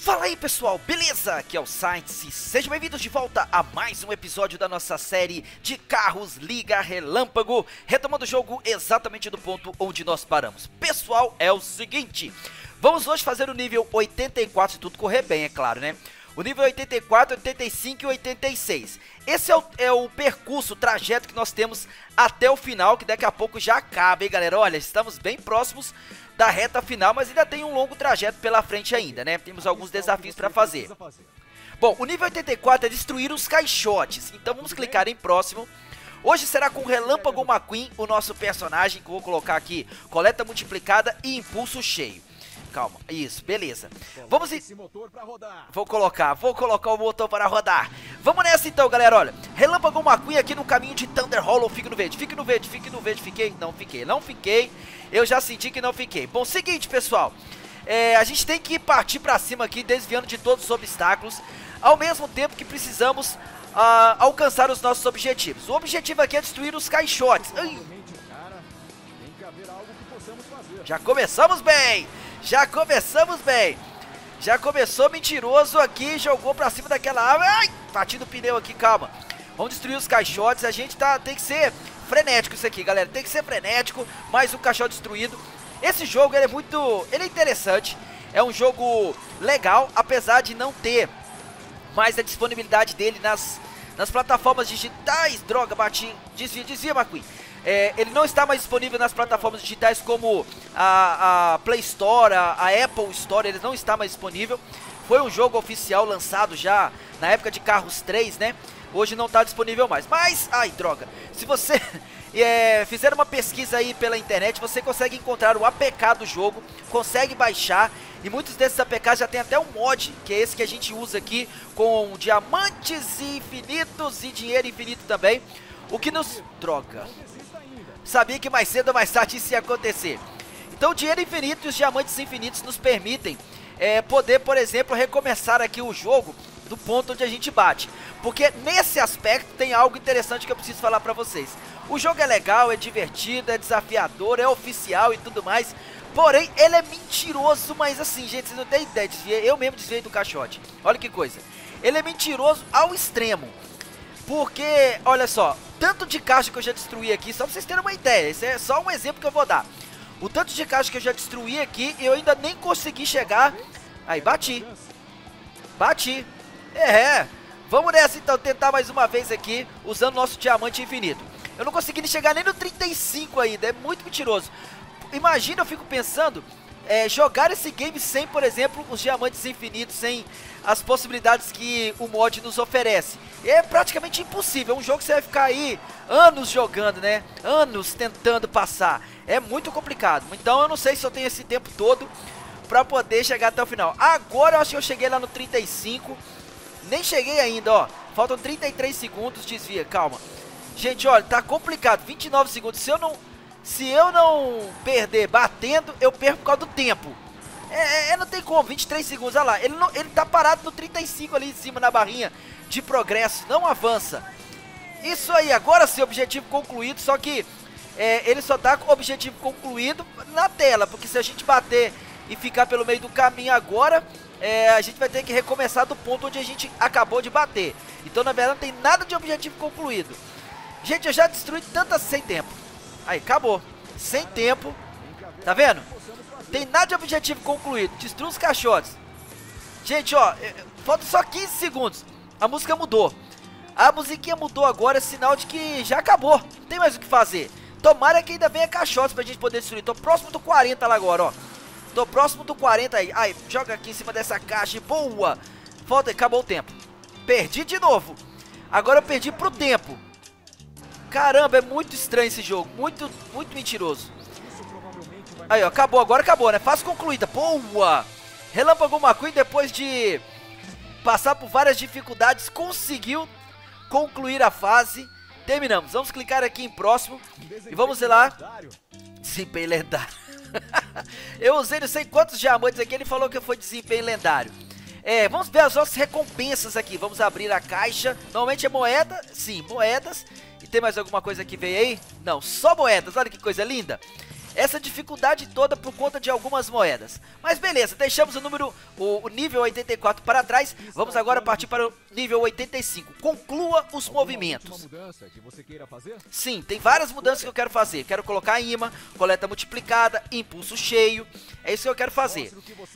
Fala aí pessoal, beleza? Aqui é o Sainz e sejam bem-vindos de volta a mais um episódio da nossa série de carros Liga Relâmpago, retomando o jogo exatamente do ponto onde nós paramos. Pessoal, é o seguinte, vamos hoje fazer o nível 84, se tudo correr bem, é claro, né? O nível 84, 85 e 86. Esse é o percurso, o trajeto que nós temos até o final, que daqui a pouco já acaba, hein galera? Olha, estamos bem próximos da reta final, mas ainda tem um longo trajeto pela frente ainda, né? Temos alguns desafios para fazer. Bom, o nível 84 é destruir os caixotes, então vamos clicar em próximo. Hoje será com Relâmpago McQueen, o nosso personagem, que eu vou colocar aqui, coleta multiplicada e impulso cheio. Calma, isso, beleza. Vamos Vou colocar o motor para rodar. Vamos nessa então, galera, olha. Relâmpago McQueen aqui no caminho de Thunder Hollow. Fique no verde, fique no verde, fique no verde. Fiquei? Não fiquei. Eu já senti que não fiquei. Bom, seguinte, pessoal. A gente tem que partir pra cima aqui, desviando de todos os obstáculos, ao mesmo tempo que precisamos alcançar os nossos objetivos. O objetivo aqui é destruir os caixotes. Ai. Já começamos bem. Já começou mentiroso aqui, jogou pra cima daquela árvore. Ai, bati no pneu aqui, calma. Vamos destruir os caixotes, a gente tem que ser frenético isso aqui, galera. Tem que ser frenético, mais um caixote destruído. Esse jogo, ele é interessante. É um jogo legal, apesar de não ter mais a disponibilidade dele nas plataformas digitais. Droga, bati, desvia, McQueen. Ele não está mais disponível nas plataformas digitais como a Play Store, a Apple Store, ele não está mais disponível. Foi um jogo oficial lançado já na época de Carros 3, né? Hoje não está disponível mais. Mas, ai droga, se você fizer uma pesquisa aí pela internet, você consegue encontrar o APK do jogo, consegue baixar. E muitos desses APKs já tem até um mod, que é esse que a gente usa aqui, com diamantes infinitos e dinheiro infinito também. O que nos... droga... Sabia que mais cedo ou mais tarde isso ia acontecer. Então o dinheiro infinito e os diamantes infinitos nos permitem poder, por exemplo, recomeçar aqui o jogo do ponto onde a gente bate. Porque nesse aspecto tem algo interessante que eu preciso falar pra vocês. O jogo é legal, é divertido, é desafiador, é oficial e tudo mais. Porém, ele é mentiroso, mas assim, gente, vocês não têm ideia. Eu mesmo desviei do caixote. Olha que coisa. Ele é mentiroso ao extremo. Porque, olha só, tanto de caixa que eu já destruí aqui, só pra vocês terem uma ideia, esse é só um exemplo que eu vou dar. O tanto de caixa que eu já destruí aqui, eu ainda nem consegui chegar. Aí, bati. Vamos nessa então, tentar mais uma vez aqui, usando nosso diamante infinito. Eu não consegui chegar nem no 35 ainda, é muito mentiroso. Imagina, eu fico pensando... jogar esse game sem, por exemplo, os diamantes infinitos, sem as possibilidades que o mod nos oferece. É praticamente impossível, é um jogo que você vai ficar aí anos jogando, né? Anos tentando passar. É muito complicado, então eu não sei se eu tenho esse tempo todo pra poder chegar até o final. Agora eu acho que eu cheguei lá no 35, nem cheguei ainda, ó. Faltam 33 segundos, desvia, calma. Gente, olha, tá complicado, 29 segundos, se eu não perder batendo, eu perco por causa do tempo. Não tem como, 23 segundos, olha lá. Ele tá parado no 35 ali em cima na barrinha de progresso, não avança. Isso aí, agora sim, objetivo concluído, só que ele só tá com o objetivo concluído na tela. Porque se a gente bater e ficar pelo meio do caminho agora, a gente vai ter que recomeçar do ponto onde a gente acabou de bater. Então, na verdade, não tem nada de objetivo concluído. Gente, eu já destruí tantas sem tempo. Aí, acabou. Sem tempo. Tá vendo? Tem nada de objetivo concluído. Destrua os caixotes. Gente, ó. Falta só 15 segundos. A música mudou. A musiquinha mudou agora. É sinal de que já acabou. Não tem mais o que fazer. Tomara que ainda venha caixotes pra gente poder destruir. Tô próximo do 40 lá agora, ó. Tô próximo do 40 aí. Aí, joga aqui em cima dessa caixa. Boa. Falta. Acabou o tempo. Perdi de novo. Agora eu perdi pro tempo. Caramba, é muito estranho esse jogo, muito mentiroso. Aí, ó, acabou, agora acabou, né? Fase concluída, boa! Relâmpago McQueen, depois de passar por várias dificuldades, conseguiu concluir a fase. Terminamos, vamos clicar aqui em próximo e vamos ver lá. Desempenho lendário. Eu usei não sei quantos diamantes aqui, ele falou que foi desempenho lendário. Vamos ver as nossas recompensas aqui, vamos abrir a caixa. Normalmente é moeda, sim, moedas. E tem mais alguma coisa que veio aí? Não, só moedas, olha que coisa linda. essa dificuldade toda por conta de algumas moedas. Mas beleza, deixamos o nível 84 para trás. Vamos agora partir para o nível 85. Conclua os movimentos. Sim, tem várias mudanças que eu quero fazer. Quero colocar imã, coleta multiplicada, impulso cheio. É isso que eu quero fazer.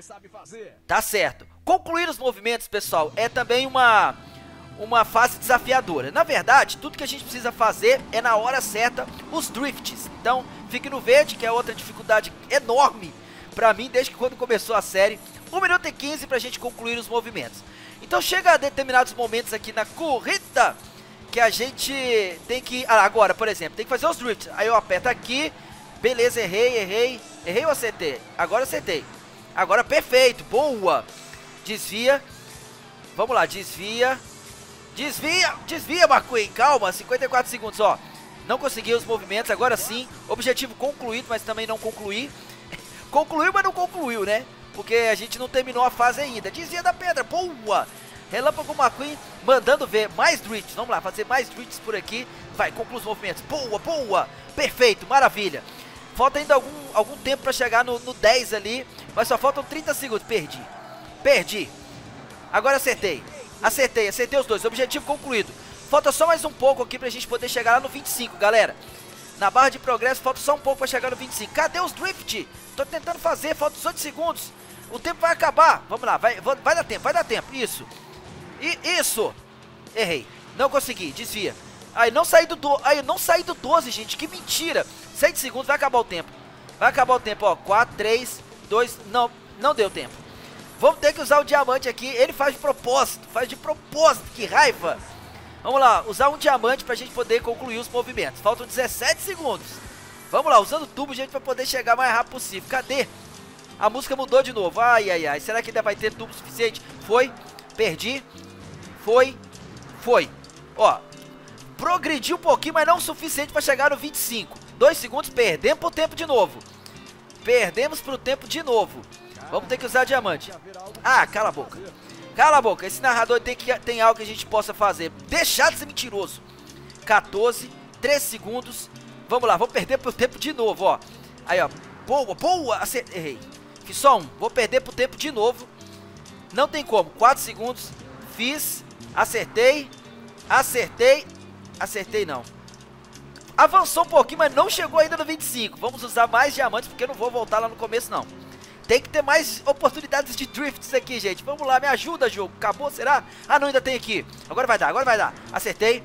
Tá certo. Concluir os movimentos, pessoal, é também uma fase desafiadora. Na verdade, tudo que a gente precisa fazer é na hora certa os drifts. Então, fique no verde, que é outra dificuldade enorme pra mim, desde que quando começou a série. 1 minuto e 15 pra gente concluir os movimentos. Então chega a determinados momentos aqui na corrida que a gente tem que... agora, por exemplo, tem que fazer os drifts. Aí eu aperto aqui, beleza, errei ou acertei? Agora acertei. Agora perfeito, boa. Desvia. Vamos lá, desvia, McQueen, calma, 54 segundos, ó. Não consegui os movimentos, agora sim. Objetivo concluído, mas também não concluí. Concluiu, mas não concluiu, né? Porque a gente não terminou a fase ainda. Desvia da pedra, boa. Relâmpago McQueen mandando ver mais drifts. Vamos lá, fazer mais drifts por aqui. Vai, conclui os movimentos, boa. Perfeito, maravilha. Falta ainda algum tempo pra chegar no 10 ali. Mas só faltam 30 segundos, perdi. Agora acertei os dois, objetivo concluído. Falta só mais um pouco aqui pra gente poder chegar lá no 25, galera. Na barra de progresso, falta só um pouco pra chegar no 25. Cadê os drift? Tô tentando fazer, falta 18 segundos. O tempo vai acabar. Vamos lá, vai dar tempo, isso. Isso. Errei, não consegui, desvia. Aí, não saí do 12, gente, que mentira. 6 segundos, vai acabar o tempo. Ó, 4, 3, 2, não deu tempo. Vamos ter que usar o diamante aqui. Ele faz de propósito, que raiva. Vamos lá, usar um diamante pra gente poder concluir os movimentos. Faltam 17 segundos. Vamos lá, usando o tubo, gente, pra poder chegar mais rápido possível. Cadê? A música mudou de novo. Ai. Será que ainda vai ter tubo suficiente? Foi, perdi. Foi. Ó, progredi um pouquinho, mas não o suficiente pra chegar no 25. 2 segundos, perdemos pro tempo de novo. Vamos ter que usar diamante. Cala a boca. Esse narrador tem algo que a gente possa fazer. Deixar de ser mentiroso. 14, 3 segundos. Vamos lá, vou perder pro tempo de novo, ó. Aí, ó. Boa. Errei. Fiz só um. Vou perder pro tempo de novo. Não tem como. 4 segundos. Fiz. Acertei não. Avançou um pouquinho, mas não chegou ainda no 25. Vamos usar mais diamantes, porque eu não vou voltar lá no começo, não. Tem que ter mais oportunidades de drifts aqui, gente. Vamos lá, me ajuda, jogo. Acabou, será? Não, ainda tem aqui. Agora vai dar. Acertei.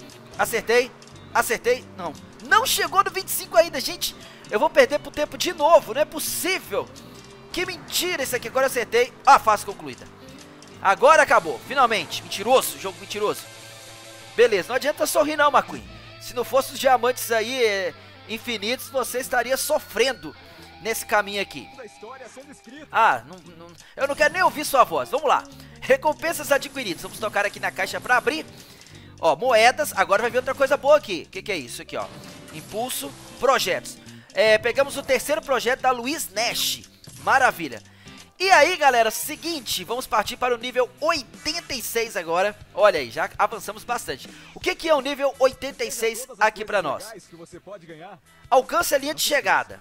Não chegou no 25 ainda, gente. Eu vou perder pro tempo de novo, não é possível. Que mentira isso aqui. Agora acertei. Fase concluída. Agora acabou, finalmente. Jogo mentiroso. Beleza, não adianta sorrir não, McQueen. Se não fosse os diamantes aí infinitos, você estaria sofrendo nesse caminho aqui. Eu não quero nem ouvir sua voz. Vamos lá. Recompensas adquiridas. Vamos tocar aqui na caixa pra abrir. Ó, moedas. Agora vai vir outra coisa boa aqui. O que é isso aqui, ó? Impulso, projetos. Pegamos o terceiro projeto da Luiz Nash. Maravilha. E aí, galera, seguinte, vamos partir para o nível 86 agora. Olha aí, já avançamos bastante. O que é o nível 86 aqui para nós? Alcance a linha de chegada.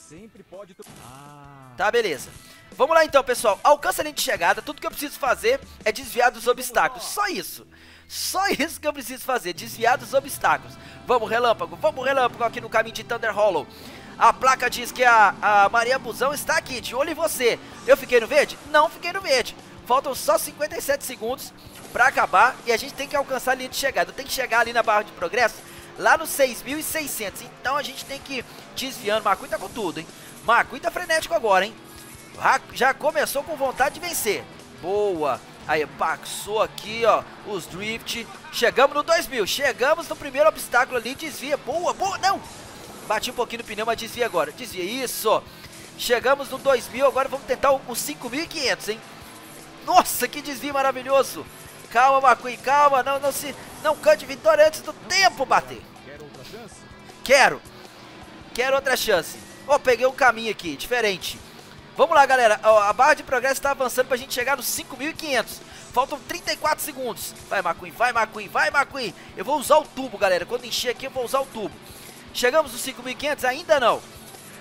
Tá, beleza. Vamos lá então, pessoal. Alcance a linha de chegada. Tudo que eu preciso fazer é desviar dos obstáculos. Só isso que eu preciso fazer, desviar dos obstáculos. Vamos, relâmpago aqui no caminho de Thunder Hollow. A placa diz que a Maria Busão está aqui, de olho em você. Eu fiquei no verde? Não fiquei no verde. Faltam só 57 segundos para acabar e a gente tem que alcançar a linha de chegada. Tem que chegar ali na barra de progresso, lá nos 6.600. Então a gente tem que ir desviando. McQueen tá com tudo, hein? McQueen tá frenético agora, hein? Já começou com vontade de vencer. Boa. Aí, passou aqui, ó, os drift. Chegamos no 2.000. Chegamos no primeiro obstáculo ali. Desvia. Boa. Não. Bati um pouquinho no pneu, mas desvia agora. Desvia, isso. Chegamos no 2.000, agora vamos tentar os 5.500, hein? Nossa, que desvio maravilhoso. Calma, McQueen, calma. Não cante vitória antes do tempo bater. Quer outra chance? Quero outra chance. Ó, peguei um caminho aqui, diferente. Vamos lá, galera. Ó, a barra de progresso está avançando pra gente chegar nos 5.500. Faltam 34 segundos. Vai, McQueen. Eu vou usar o tubo, galera. Quando encher aqui, eu vou usar o tubo. Chegamos nos 5.500? Ainda não.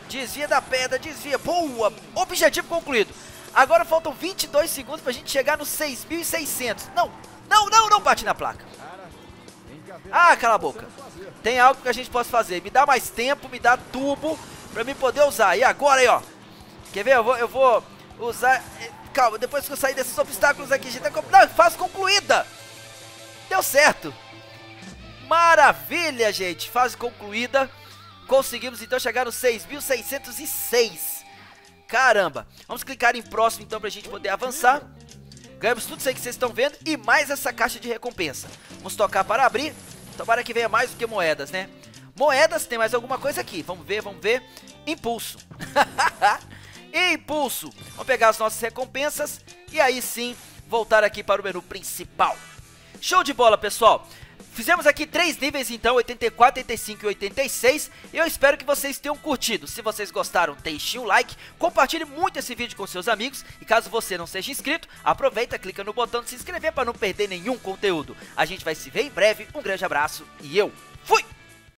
Desvia da pedra, desvia. Boa! Objetivo concluído. Agora faltam 22 segundos pra gente chegar nos 6.600. Não, não bate na placa. Ah, cala a boca. Tem algo que a gente possa fazer. Me dá mais tempo, me dá tubo pra mim poder usar. E agora aí, ó. Quer ver? Eu vou usar... Calma, depois que eu sair desses obstáculos aqui, a gente... Não, fase concluída. Deu certo. Maravilha, gente. Fase concluída. Conseguimos então chegar nos 6.606. Caramba. Vamos clicar em próximo então pra gente poder avançar. Ganhamos tudo isso aí que vocês estão vendo e mais essa caixa de recompensa. Vamos tocar para abrir. Tomara que venha mais do que moedas, né? Moedas, tem mais alguma coisa aqui. Vamos ver, vamos ver. Impulso. Impulso. Vamos pegar as nossas recompensas e aí sim voltar aqui para o menu principal. Show de bola, pessoal. Fizemos aqui 3 níveis então, 84, 85 e 86, e eu espero que vocês tenham curtido. Se vocês gostaram, deixem um like, compartilhe muito esse vídeo com seus amigos, e caso você não seja inscrito, aproveita, clica no botão de se inscrever para não perder nenhum conteúdo. A gente vai se ver em breve, um grande abraço e eu